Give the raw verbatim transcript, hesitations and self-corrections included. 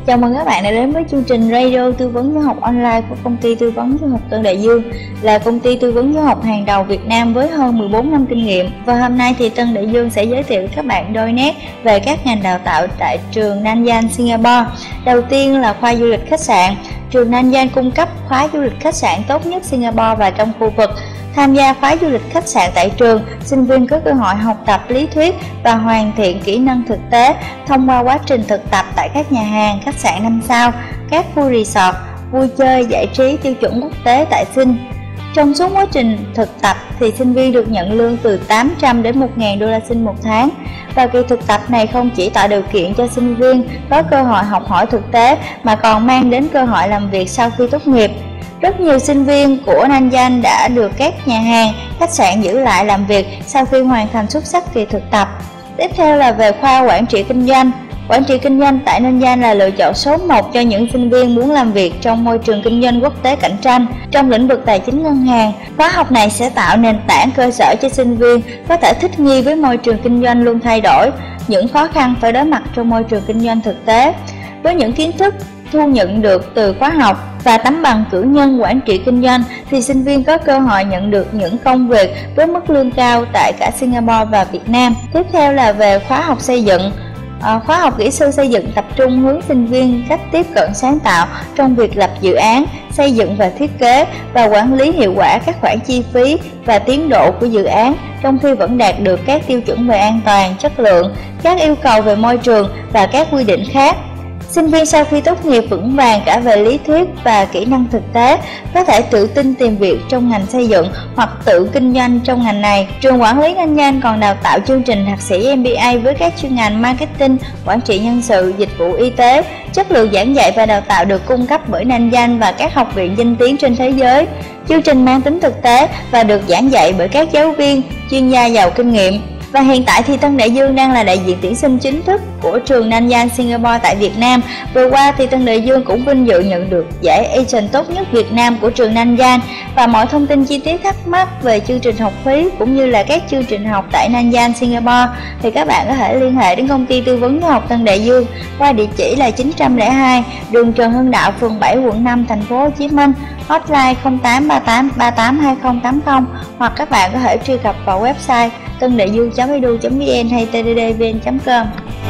Chào mừng các bạn đã đến với chương trình Radio tư vấn giáo học online của công ty tư vấn giáo học Tân Đại Dương, là công ty tư vấn giáo học hàng đầu Việt Nam với hơn mười bốn năm kinh nghiệm. Và hôm nay thì Tân Đại Dương sẽ giới thiệu với các bạn đôi nét về các ngành đào tạo tại trường Nanyang, Singapore. Đầu tiên là khoa du lịch khách sạn. Trường Nanyang cung cấp khóa du lịch khách sạn tốt nhất Singapore và trong khu vực. Tham gia khóa du lịch khách sạn tại trường, sinh viên có cơ hội học tập lý thuyết và hoàn thiện kỹ năng thực tế thông qua quá trình thực tập tại các nhà hàng, khách sạn năm sao, các khu resort, vui chơi, giải trí tiêu chuẩn quốc tế tại Sing. Trong suốt quá trình thực tập thì sinh viên được nhận lương từ tám trăm đến một nghìn đô la Sing một tháng. Và kỳ thực tập này không chỉ tạo điều kiện cho sinh viên có cơ hội học hỏi thực tế mà còn mang đến cơ hội làm việc sau khi tốt nghiệp. Rất nhiều sinh viên của Nanyang đã được các nhà hàng, khách sạn giữ lại làm việc sau khi hoàn thành xuất sắc kỳ thực tập. Tiếp theo là về khoa quản trị kinh doanh. Quản trị kinh doanh tại Nanyang là lựa chọn số một cho những sinh viên muốn làm việc trong môi trường kinh doanh quốc tế cạnh tranh trong lĩnh vực tài chính ngân hàng. Khóa học này sẽ tạo nền tảng cơ sở cho sinh viên có thể thích nghi với môi trường kinh doanh luôn thay đổi, những khó khăn phải đối mặt trong môi trường kinh doanh thực tế. Với những kiến thức thu nhận được từ khóa học và tấm bằng cử nhân quản trị kinh doanh thì sinh viên có cơ hội nhận được những công việc với mức lương cao tại cả Singapore và Việt Nam. Tiếp theo là về khóa học xây dựng. À, khóa học kỹ sư xây dựng tập trung hướng sinh viên cách tiếp cận sáng tạo trong việc lập dự án, xây dựng và thiết kế và quản lý hiệu quả các khoản chi phí và tiến độ của dự án, trong khi vẫn đạt được các tiêu chuẩn về an toàn, chất lượng, các yêu cầu về môi trường và các quy định khác. Sinh viên sau khi tốt nghiệp vững vàng cả về lý thuyết và kỹ năng thực tế, có thể tự tin tìm việc trong ngành xây dựng hoặc tự kinh doanh trong ngành này. Trường Quản lý Nanyang còn đào tạo chương trình thạc sĩ M B A với các chuyên ngành marketing, quản trị nhân sự, dịch vụ y tế. Chất lượng giảng dạy và đào tạo được cung cấp bởi Nanyang và các học viện danh tiếng trên thế giới. Chương trình mang tính thực tế và được giảng dạy bởi các giáo viên, chuyên gia giàu kinh nghiệm. Và hiện tại thì Tân Đại Dương đang là đại diện tuyển sinh chính thức của trường Nanyang Singapore tại Việt Nam. Vừa qua thì Tân Đại Dương cũng vinh dự nhận được giải Agent tốt nhất Việt Nam của trường Nanyang. Và mọi thông tin chi tiết thắc mắc về chương trình học phí cũng như là các chương trình học tại Nanyang Singapore thì các bạn có thể liên hệ đến công ty tư vấn giáo học Tân Đại Dương qua địa chỉ là chín không hai đường Trần Hưng Đạo, phường bảy, quận năm, thành phố Hồ Chí Minh. Hotline không tám ba tám ba tám hai không tám không, hoặc các bạn có thể truy cập vào website tân đại dương chấm e d u chấm v n hay t d d v n chấm com.